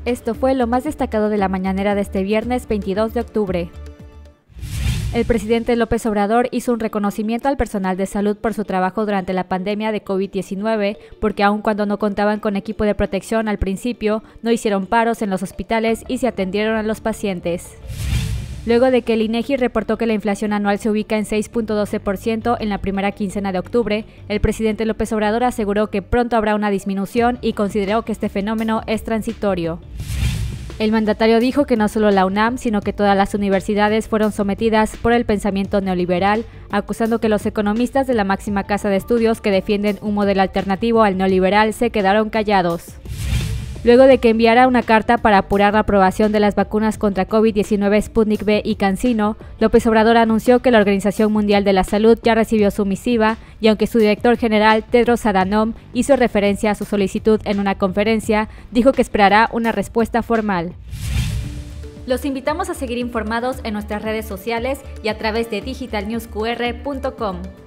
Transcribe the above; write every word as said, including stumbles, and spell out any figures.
Esto fue lo más destacado de la mañanera de este viernes veintidós de octubre. El presidente López Obrador hizo un reconocimiento al personal de salud por su trabajo durante la pandemia de COVID diecinueve, porque aun cuando no contaban con equipo de protección al principio, no hicieron paros en los hospitales y se atendieron a los pacientes. Luego de que el INEGI reportó que la inflación anual se ubica en seis punto doce por ciento en la primera quincena de octubre, el presidente López Obrador aseguró que pronto habrá una disminución y consideró que este fenómeno es transitorio. El mandatario dijo que no solo la UNAM, sino que todas las universidades fueron sometidas por el pensamiento neoliberal, acusando que los economistas de la máxima casa de estudios que defienden un modelo alternativo al neoliberal se quedaron callados. Luego de que enviara una carta para apurar la aprobación de las vacunas contra COVID diecinueve Sputnik V y CanSino, López Obrador anunció que la Organización Mundial de la Salud ya recibió su misiva y aunque su director general, Tedros Adhanom, hizo referencia a su solicitud en una conferencia, dijo que esperará una respuesta formal. Los invitamos a seguir informados en nuestras redes sociales y a través de digital news q r punto com.